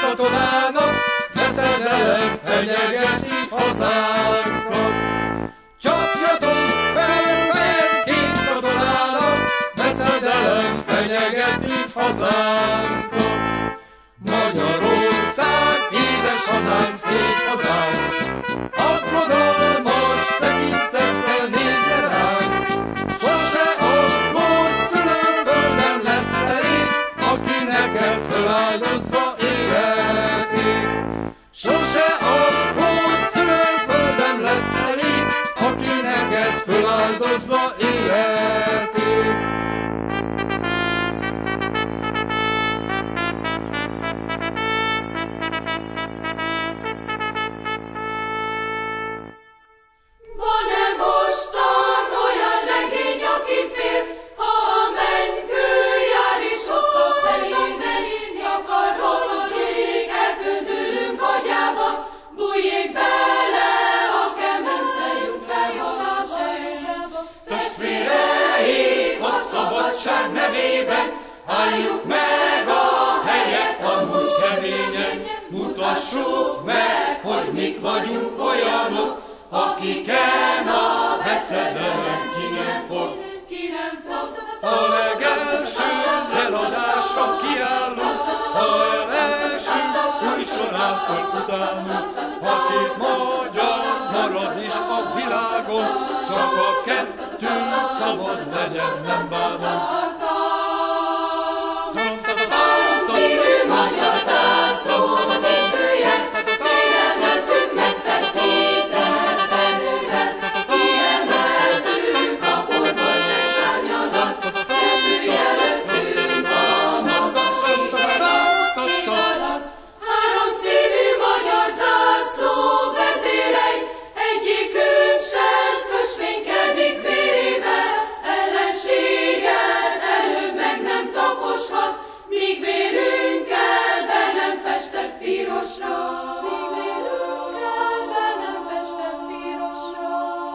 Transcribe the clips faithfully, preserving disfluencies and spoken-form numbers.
katonának, veszedelem fenyegeti hazánkat. Csapjatok fel, fejenként katonának, veszedelem fenyegeti hazánkat. Magyarország, édes hazánk, szép hazánk, aggodalmas tekintettel nézze ránk. Sose aggódj, szülőföldem lesz elég, aki neked föláldozza életét. Sose aggódj, szülőföldem lesz elég, aki neked föláldozza életét. Van-e mostan olyan legény, aki fél, ha a mennykő jár, és ott a felé menni akar, holod ég el közülünk agyába, bújjék bele a Kemencei utcába a sejjába. Testvéreim, a szabadság nevében álljuk meg a helyet, amúgy keményen mutassuk meg, hogy mik vagyunk olyanok, akiken a veszedelem ki nem fog. A legelső eladásra kiállunk, ha elesünk, új során föl utánunk. Akit magyar marad is a világon, csak a kettő szabad legyen, nem bánom. Szívű magyar zászló dicsője, védelmezzük megfeszített erővel, kiemeltük a porba szent szárnyadat, repülj előttünk a magas ízszadat alatt. Három szívű magyar zászló vezérei, egyikünk sem fösvénykedik vérével, ellenséggel előbb meg nem taposhat, míg vérünkkel be nem festett pirosra. Míg vérünkkel be nem festett pirosra.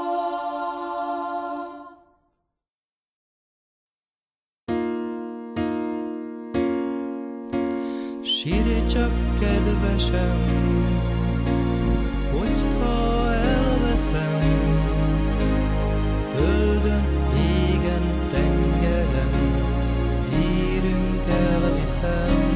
Sírj csak, kedvesem, hogyha elveszem, földön, égen, tengeren, hírünk elviszem.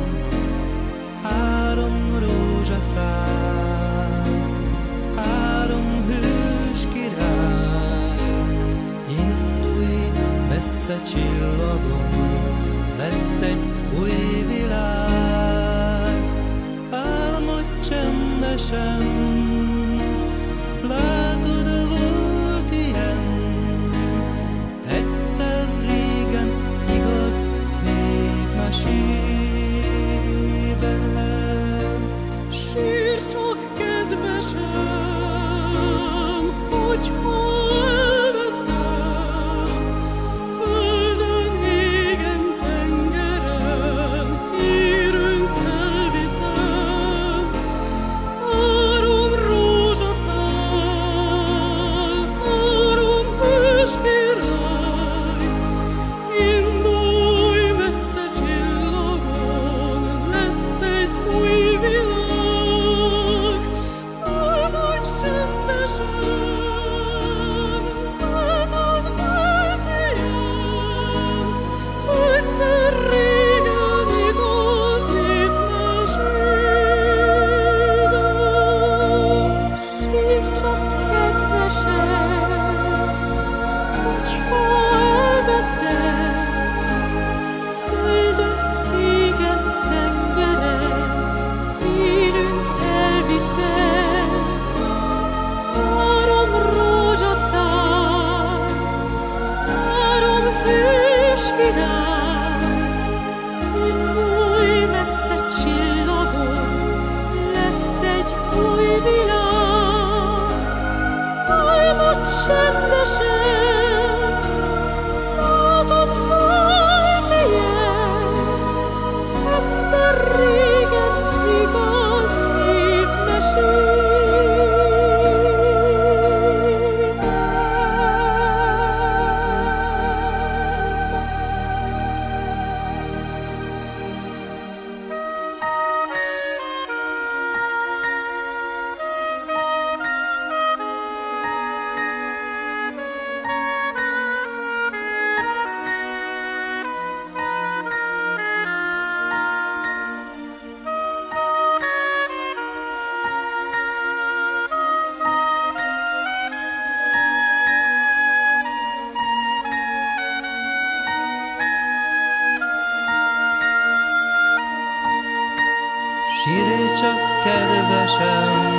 Három rózsaszál, három hős király, indulj messze csillagon, lesz egy új világ. Álmodj csendesen, látod, volt ilyen, egyszer régen, igaz, népmesében. Sírj csak, kedvesem, hogyha elveszem, földön, égen, tengeren, hírünk elviszem. Három sírj csak kedvesem,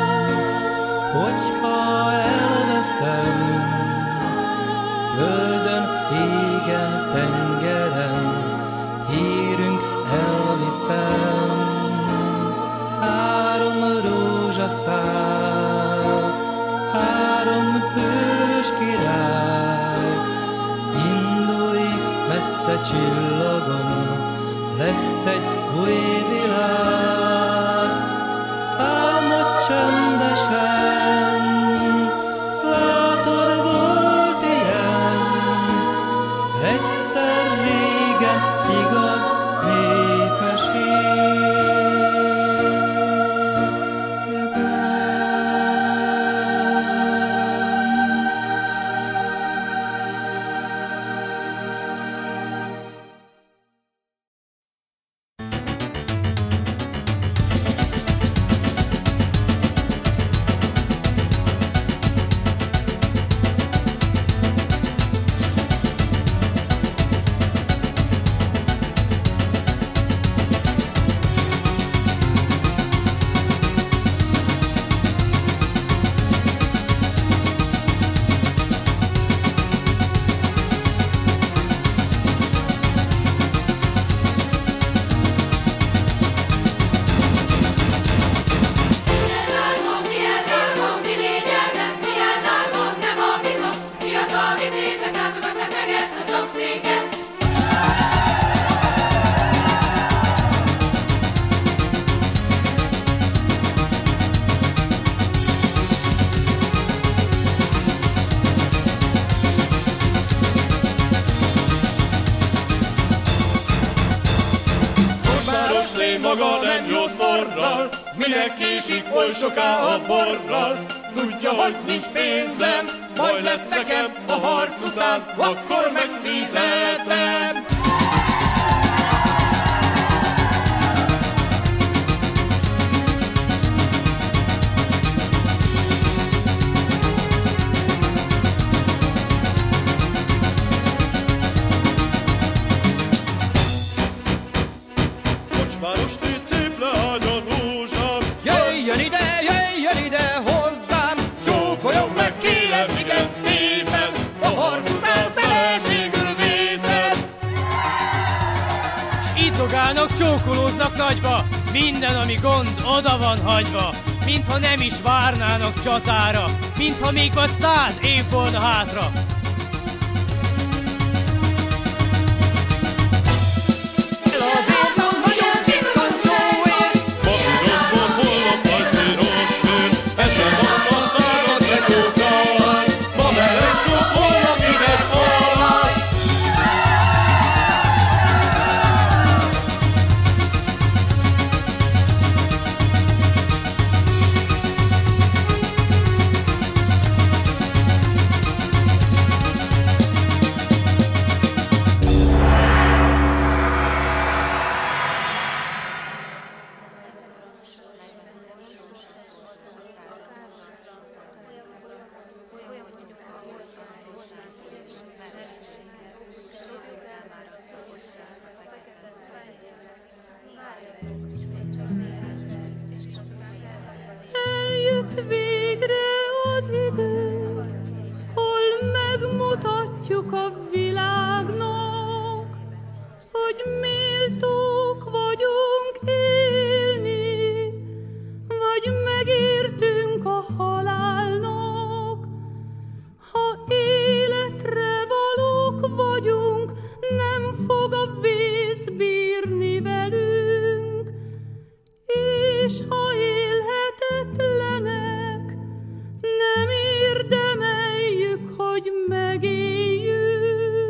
hogyha elveszem, földön, égen, tengeren, hírünk elviszem. Három rózsaszál, három hős király, indulj messze csillagon, lesz egy új világ. Álmod csendesen, látod, volt ilyen, egyszer régen igaz népmesében. Maga nem jót forral, minek késik oly soká a borral. Tudja, hogy nincs pénzem, majd lesz nekem a harc után, akkor megfizetem. Kocsmárosné, szép leány a rózsám, Jöjjön ide, jöjjön ide hozzám, csókoljon meg kérem igen szépen, a harc után feleségül vészem. S itogálnak, csókolóznak nagyba, minden, ami gond, oda van hagyva. Mintha nem is várnának csatára, mintha még vagy száz év volna hátra. Eljött végre az idő, hol megmutatjuk a világnak, hogy méltók vagyunk élni, vagy megértünk a halálnak. Ha életre valók vagyunk, nem fog a vész bírni velünk, és ha élhetetlenek, nem érdemeljük, hogy megéljünk.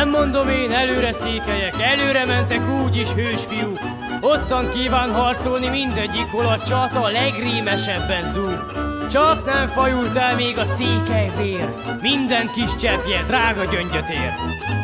Nem mondom én, előre székelyek, előre mentek úgyis hősfiúk. Ottan kíván harcolni mindegyik, hol a csata legrémesebben zúg. Csak nem fajult el még a székely vér, minden kis cseppje drága gyöngyöt ér.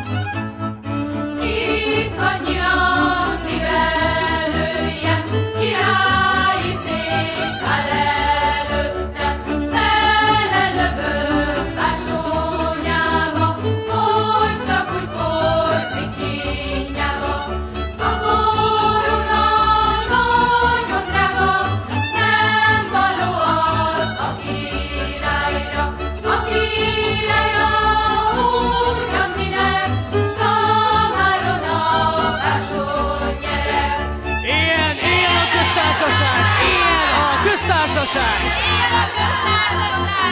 Itt annyira, mivel lőjem, királyi szék áll előttem, belelövöm bársonyába, hogy csak úgy porzik kínjába. A korona nagyon drága, nem való az a királyra, a királyra ugyan minek, szaváron a bársony nyereg. Ilyen, ilyen a köztársaság! Ilyen a köztársaság! Ilyen a köztársaság!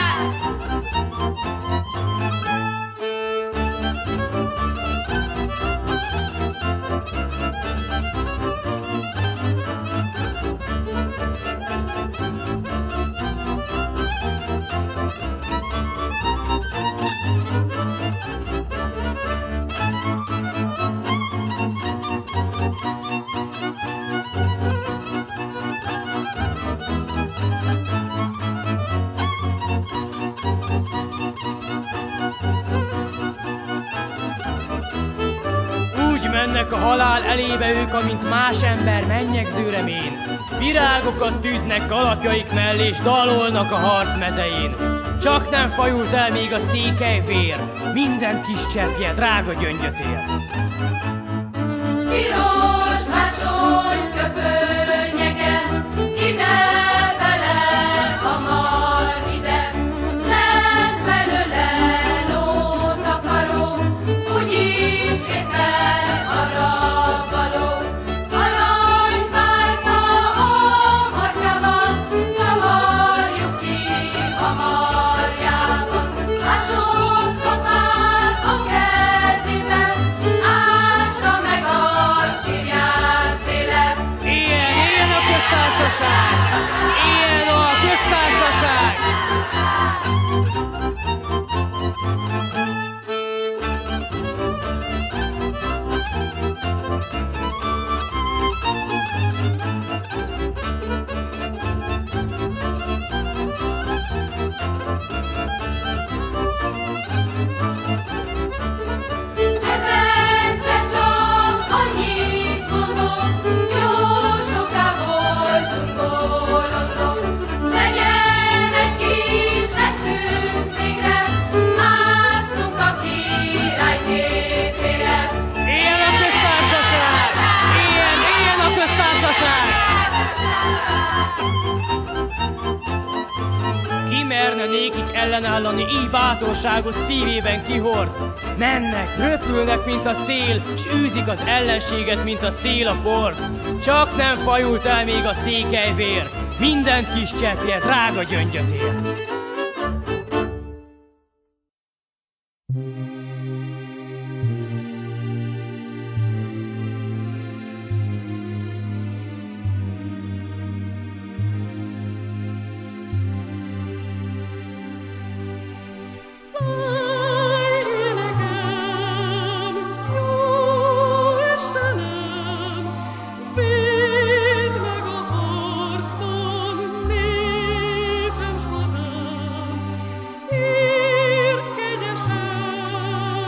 Úgy mennek a halál elébe ők, amint más ember mennyegző remény. Virágokat tűznek kalapjaik mellé, és dalolnak a harc mezein. Csak nem fajult el még a székely vér, minden kis cseppje drága gyöngyöt ér. Piros bársony köpönyege, ide vele hamar ide, lesz belőle lótakaró, úgyis éppen arra való. Aranypálca a markában, csavarjuk ki a marjában, ásott kapál a kezében, ássa meg a sírját véle. Ilyen, ilyen a köztársaság! Ilyen a köztársaság! Ezerszer csak annyit mondok, jó soká voltunk bolondok. Legyen egy kis eszünk végre, másszunk a király képére. Ilyen a köztársaság! Ilyen, ilyen a köztársaság! Ki merne nékik ellenállani, így bátorságot szívében kihord? Mennek, röpülnek, mint a szél, s űzik az ellenséget, mint a szél a port. Csak nem fajult el még a székely vér, minden kis cseppje drága gyöngyöt ér. Szállj nekem, jó Istenem, védd meg a harcban népem s hazám, ért kegyesen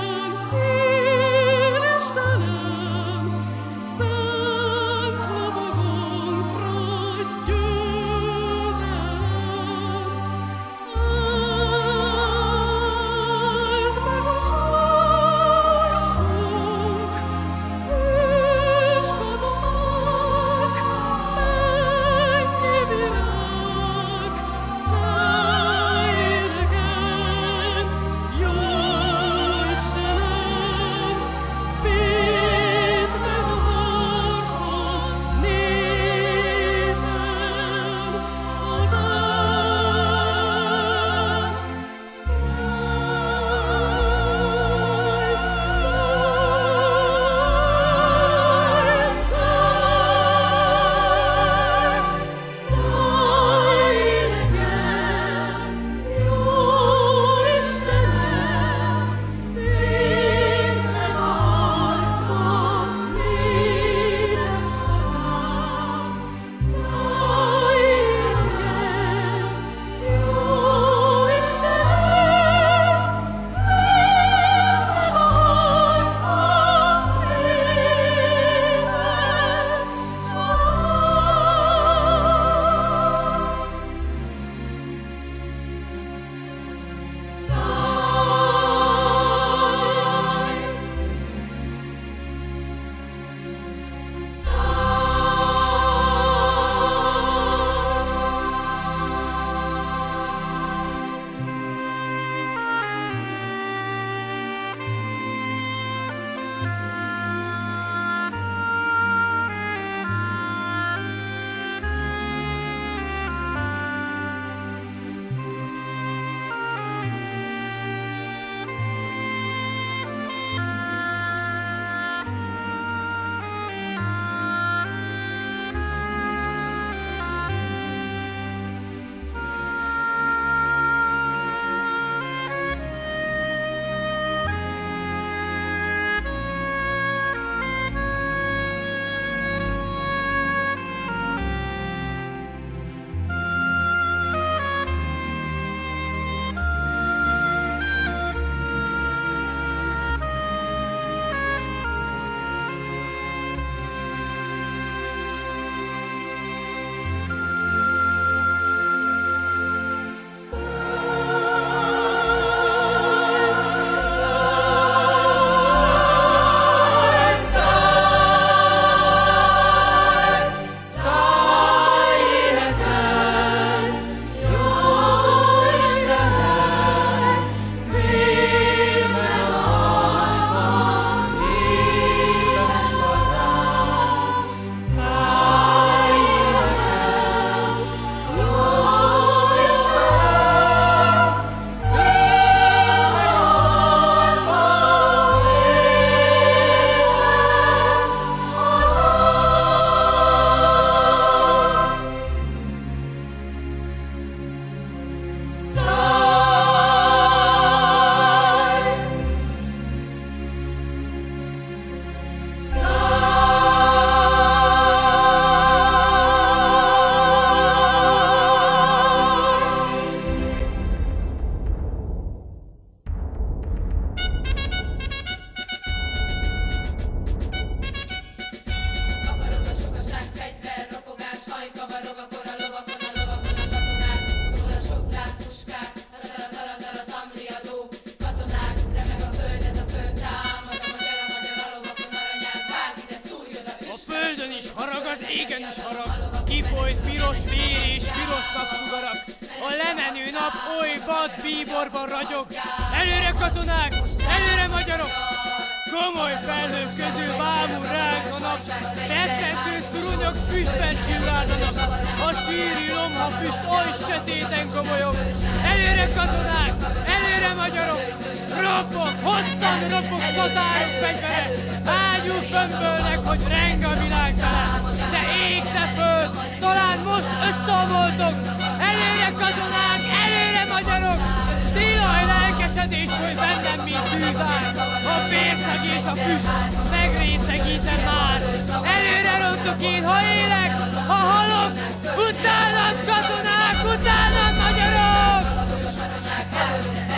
régen is harag, kifolyt piros vér és piros napsugarak. A lemenő nap oly vad bíborban ragyog. Előre katonák, előre magyarok! Komoly felhők közül bámul ránk a nap, rettentő szuronyok füstben csillárdanak. A sűrű lomha füst oly sötéten komolyog. Előre katonák, előre magyarok! Roppog, hosszan roppog csatárok fegyvere, ágyúk bömbölnek, hogy reng a világ vele. Te ég, te föld, talán most összeomoltok! Előre katonák, előre magyarok! Szilaj lelkesedés folyt bennem, mint tűzár. A vérszeg és a füst megrészegítem már. Előre rontok én, ha élek, ha halok. Utánam katonák, utánam magyarok!